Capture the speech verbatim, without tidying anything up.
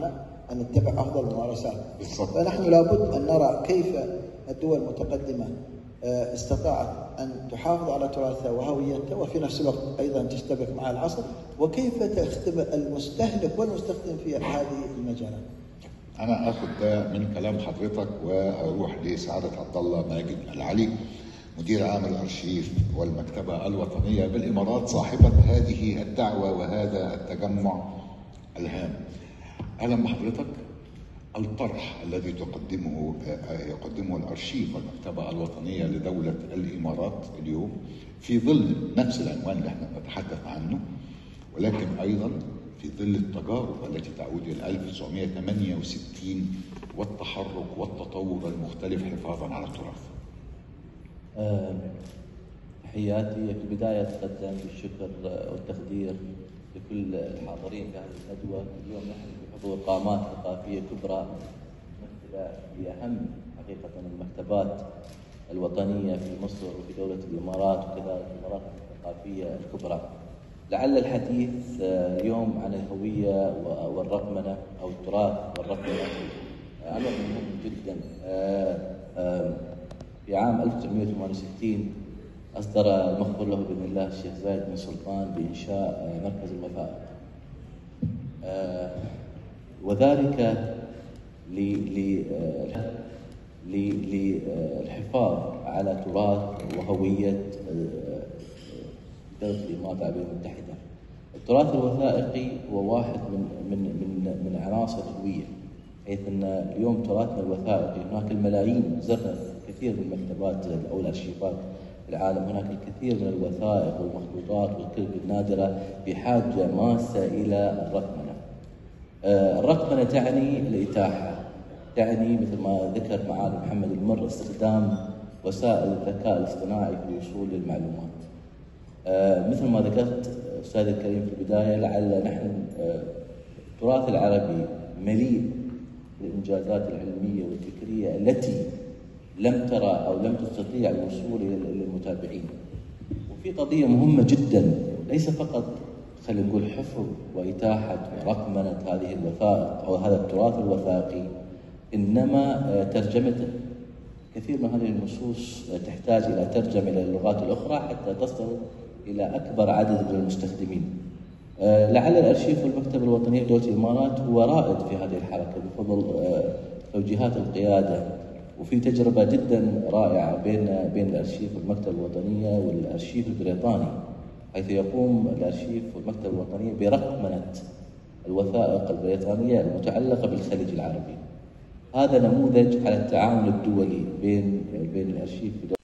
علينا أن نتبع أفضل الممارسات. بالضبط. فنحن لابد أن نرى كيف الدول المتقدمة استطاعت أن تحافظ على تراثها وهويتها وفي نفس الوقت أيضا تشتبك مع العصر، وكيف تخدم المستهلك والمستخدم في هذه المجالات. أنا آخذ ده من كلام حضرتك وأروح لسعادة عبد الله ماجد العلي، مدير عام الأرشيف والمكتبة الوطنية بالإمارات، صاحبة هذه الدعوة وهذا التجمع الهام. أهلا بحضرتك. الطرح الذي تقدمه يقدمه الأرشيف والمكتبة الوطنية لدولة الإمارات اليوم في ظل نفس العنوان اللي احنا بنتحدث عنه، ولكن أيضا في ظل التجارب التي تعود إلى ألف وتسعمائة وثمانية وستين والتحرك والتطور المختلف حفاظا على التراث. تحياتي. في البداية أتقدم بالشكر والتقدير لكل الحاضرين في هذه الندوة. اليوم نحن بحضور قامات ثقافية كبرى ممثلة لأهم حقيقة المكتبات الوطنية في مصر وفي دولة الإمارات وكذلك المراكز الثقافية الكبرى. لعل الحديث اليوم عن الهوية والرقمنة أو التراث والرقمنة أمر مهم جدا. في عام ألف وتسعمائة وثمانية وستين أصدر المغفور له بإذن الله الشيخ زايد بن سلطان بإنشاء مركز الوثائق، وذلك للحفاظ على تراث وهوية دولة الإمارات العربية المتحدة. التراث الوثائقي هو واحد من من من من عناصر الهوية، حيث أن اليوم تراثنا الوثائقي هناك الملايين. زرنا كثير من المكتبات أو الأرشيفات في العالم، هناك الكثير من الوثائق والمخطوطات والكتب النادرة بحاجة ماسة إلى الرقمنة. الرقمنة تعني الإتاحة، تعني مثل ما ذكر معالي محمد المر استخدام وسائل الذكاء الاصطناعي في الوصول للمعلومات. مثل ما ذكرت أستاذ الكريم في البداية، لعل نحن التراث العربي مليء بالإنجازات العلمية والفكرية التي لم ترى أو لم تستطيع الوصول إلى المتابعين. وفي قضية مهمة جدا، ليس فقط خلينا نقول حفظ وإتاحة ورقمنة هذه الوثائق أو هذا التراث الوثائقي، إنما ترجمته. كثير من هذه النصوص تحتاج إلى ترجمة إلى اللغات الأخرى حتى تصل إلى أكبر عدد من المستخدمين. لعل الأرشيف والمكتبة الوطنية لدولة الإمارات هو رائد في هذه الحركة بفضل توجيهات القيادة، وفي تجربة جدا رائعة بين بين الأرشيف والمكتبة الوطنية والأرشيف البريطاني، حيث يقوم الأرشيف والمكتبة الوطنية برقمنة الوثائق البريطانية المتعلقة بالخليج العربي. هذا نموذج على التعاون الدولي بين بين الأرشيف